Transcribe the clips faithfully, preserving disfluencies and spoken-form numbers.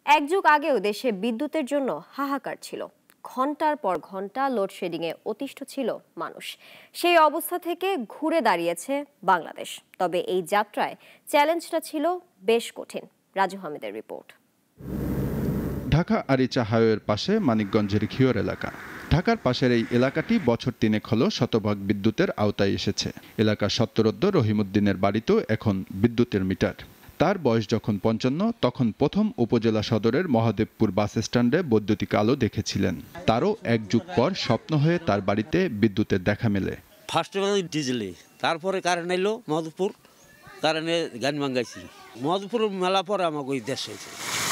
এক যুগ আগেও দেশে বিদ্যুতের জন্য হাহাকার ছিল। ঘন্টার পর ঘন্টা লোডশেডিংয়ে অতিষ্ঠ ছিল মানুষ। সেই অবস্থা থেকে ঘুরে দাঁড়িয়েছে বাংলাদেশ। তবে এই যাত্রায় চ্যালেঞ্জটা ছিল বেশ কঠিন। রাজু হামিদের রিপোর্ট। ঢাকা আরিচা হাইওয়ের পাশে মানিকগঞ্জের ঘিওর এলাকা। ঢাকার পাশের এই এলাকাটি বছর তিনেক হলো শতভাগ বিদ্যুতের আওতায় এসেছে। এলাকার সত্তরোদ্দ রহিমউদ্দিনের বাড়িতেও এখন বিদ্যুতের মিটার। তার বয়স যখন পঞ্চান্ন, তখন প্রথম উপজেলা সদরের মহাদেবপুর বাস স্ট্যান্ডে বৈদ্যুতিক আলো দেখেছিলেন। তারও এক যুগ পর স্বপ্ন হয়ে তার বাড়িতে বিদ্যুতের দেখা মেলে। ফার্স্ট ডিজেলে, তারপরে কারেন্ট এলো মহাদেবপুর, কারেন্টে গান ভাঙ্গাইছি। মহাদেবপুর মেলা পরে আমাকে ওই দেশ হয়েছে।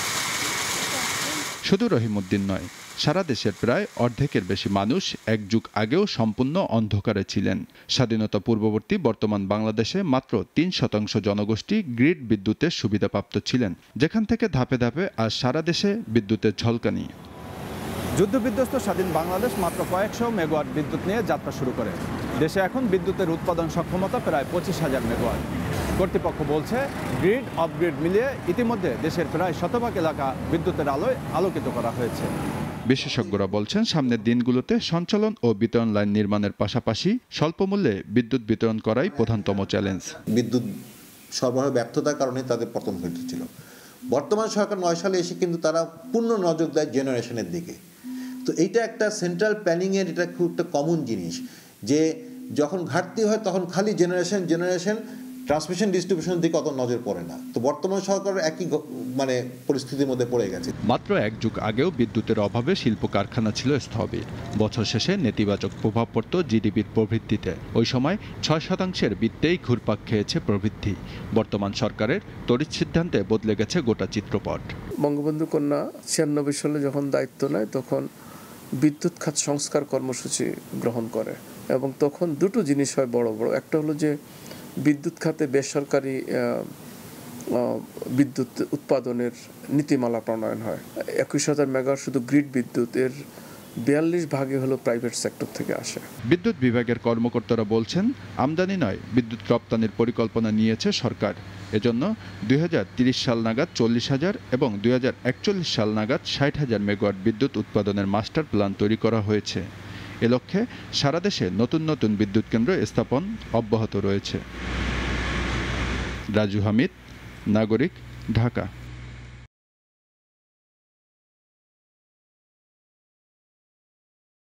শুধু রহিমউদ্দিন নয়, সারা দেশের প্রায় অর্ধেকের বেশি মানুষ এক যুগ আগেও সম্পূর্ণ অন্ধকারে ছিলেন। স্বাধীনতা পূর্ববর্তী বর্তমান বাংলাদেশে মাত্র তিন শতাংশ জনগোষ্ঠী গ্রিড বিদ্যুতের সুবিধাপ্রাপ্ত ছিলেন, যেখান থেকে ধাপে ধাপে আজ সারা দেশে বিদ্যুতের ঝলকানি। যুদ্ধবিধ্বস্ত স্বাধীন বাংলাদেশ মাত্র কয়েকশো মেগাওয়াট বিদ্যুৎ নিয়ে যাত্রা শুরু করে। দেশে এখন বিদ্যুতের উৎপাদন সক্ষমতা প্রায় পঁচিশ হাজার মেগাওয়াট। কর্তৃপক্ষ বলছে, গ্রিড অফ গ্রিড মিলিয়ে ইতিমধ্যে দেশের প্রায় শতভাগ এলাকা বিদ্যুতের আলোয় আলোকিত করা হয়েছে। বিশেষজ্ঞরা বলছেন, সামনের দিনগুলোতে সঞ্চালন ও বিতরণ লাইন নির্মাণের পাশাপাশি স্বল্প মূল্যে বিদ্যুৎ বিতরণ করাই প্রধানতম চ্যালেঞ্জ। বিদ্যুৎ সরবরাহ ব্যর্থতার কারণে তাদের পতন ঘটেছিল। বর্তমান সরকার নয় সালে এসে কিন্তু তারা পূর্ণ নজর দেয় জেনারেশনের দিকে। তো এইটা একটা সেন্ট্রাল প্ল্যানিংয়ের এটা খুব একটা কমন জিনিস, যে যখন ঘাটতি হয় তখন খালি জেনারেশন জেনারেশন ট্রান্সমিশন ডিস্ট্রিবিউশনের দিকে অত নজর পড়ে না। তো বর্তমান সরকার একই মানে পরিস্থিতির মধ্যে পড়ে গেছে। মাত্র এক যুগ আগেও বিদ্যুতের অভাবে শিল্প কারখানা ছিল স্থবির। বছর শেষে নেতিবাচক প্রভাব পড়ত জিডিপির প্রবৃদ্ধিতে। ওই সময় ছয় শতাংশের বৃত্তেই ঘুরপাক খেয়েছে প্রবৃদ্ধি। বর্তমান সরকারের তড়িৎ সিদ্ধান্তে বদলে গেছে গোটা চিত্রপট। বঙ্গবন্ধু কন্যা ছিয়ানব্বই সালে যখন দায়িত্ব নেয়, তখন বিদ্যুৎ খাত সংস্কার কর্মসূচি গ্রহণ করে এবং তখন দুটো জিনিস হয় বড় বড়। একটা হলো যে বিদ্যুৎ খাতে বেসরকারি বিদ্যুৎ উৎপাদনের নীতিমালা প্রণয়ন হয়। একুশ হাজার মেগাওয়াট শুধু গ্রিড বিদ্যুতের বিয়াল্লিশ ভাগে হলো প্রাইভেট সেক্টর থেকে আসে। বিদ্যুৎ বিভাগের কর্মকর্তারা বলছেন, আমদানি নয়, বিদ্যুৎ রপ্তানির পরিকল্পনা নিয়েছে সরকার। এজন্য দুই হাজার তিরিশ সাল নাগাদ চল্লিশ হাজার এবং দুই হাজার একচল্লিশ সাল নাগাদ ষাট হাজার মেগাওয়াট বিদ্যুৎ উৎপাদনের মাস্টার প্ল্যান তৈরি করা হয়েছে। এ লক্ষ্যে সারা দেশে নতুন নতুন বিদ্যুৎ কেন্দ্র স্থাপন অব্যাহত রয়েছে। রাজু হামিদ, নাগরিক, ঢাকা।